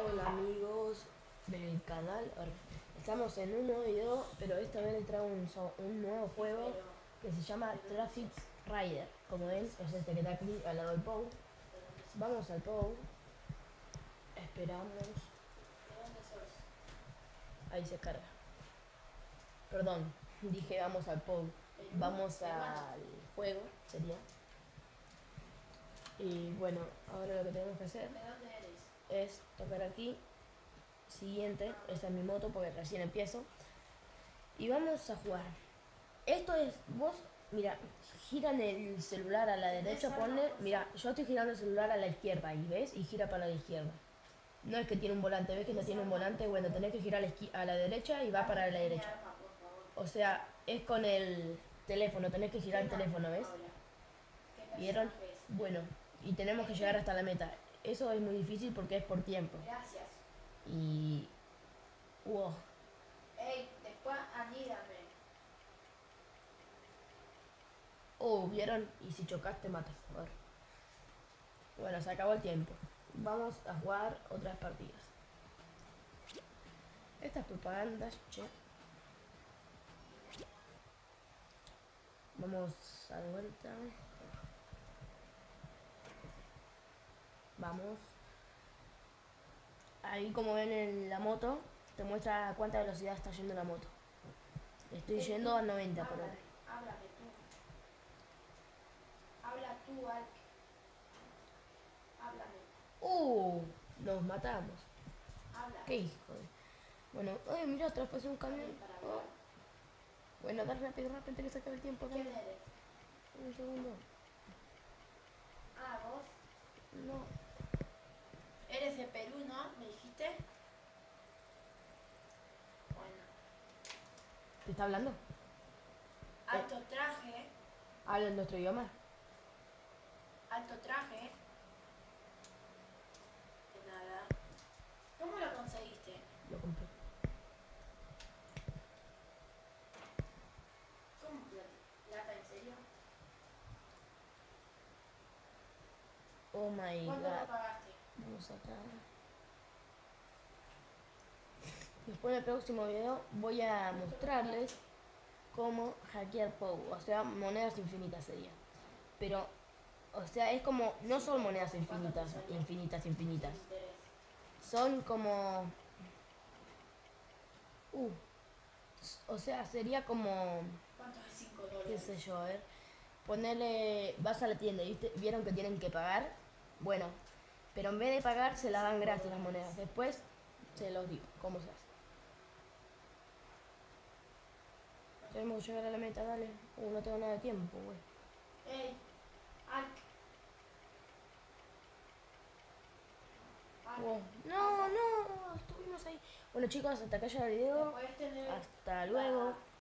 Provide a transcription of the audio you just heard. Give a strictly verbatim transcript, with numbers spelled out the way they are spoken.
Hola amigos del canal, ahora, estamos en un nuevo video, pero esta vez les traigo un, so- un nuevo juego que se llama Traffic Rider. Como ven, es este que está aquí al lado del P O W. Vamos al P O W, esperamos, ahí se carga. Perdón, dije vamos al P O W, vamos al juego, sería. Y bueno, ahora lo que tenemos que hacer es tocar aquí, siguiente, esta es mi moto porque recién empiezo. Y vamos a jugar. Esto es, vos, mira, giran el celular a la derecha, ponle, mira, yo estoy girando el celular a la izquierda y ves, y gira para la izquierda. No es que tiene un volante, ves que no tiene un volante, bueno, tenés que girar a la, izqui- a la derecha y va para la derecha. O sea, es con el teléfono, tenés que girar el teléfono, ¿ves? ¿Vieron? Bueno, y tenemos que llegar hasta la meta. Eso es muy difícil porque es por tiempo. Gracias. Y... wow. Ey, después anídame. Oh, ¿vieron? Y si chocas te matas. A ver. Bueno, se acabó el tiempo. Vamos a jugar otras partidas. Estas propagandas, che. Vamos a de vuelta. Vamos. Ahí como ven en la moto, te muestra a cuánta velocidad está yendo la moto. Estoy Ey, yendo tú, a noventa por hora. háblame, háblame tú. Habla tú, Alk. Háblame, ¡Uh! Nos matamos. háblame. ¿Qué hijo de...? Bueno, ay, mira, traspasé un camión. Háblame para Oh. hablar. Bueno, dale rápido, rápido que se acabe el tiempo. ¿Quién Dale. eres? Un segundo. Ah, vos. No. Eres de Perú, ¿no? ¿Me dijiste? Bueno. ¿Te está hablando? Alto traje, ¿Habla en nuestro idioma? alto traje. De nada. ¿Cómo lo conseguiste? Lo compré. ¿Cómo plata? ¿Plata, en serio? Oh my ¿Cuánto lo god. pagaste? Vamos acá. Después en el próximo video voy a mostrarles cómo hackear P O W. O sea, monedas infinitas sería. Pero, o sea, es como... No son monedas infinitas, infinitas, infinitas. Sin interés. Son como... Uh, o sea, sería como... ¿Cuánto es cinco qué dólares? sé yo, a ver. Ponerle... Vas a la tienda, ¿viste? ¿Vieron que tienen que pagar? Bueno, pero en vez de pagar se las dan gratis las monedas. Después se los digo cómo se hace. Tenemos que llegar a la meta, dale. Uh, no tengo nada de tiempo, güey. Ey, Alk. Alk. Oh, no, no, estuvimos ahí. Bueno chicos, hasta acá ya el ¿Me video. puedes tener Hasta la- luego.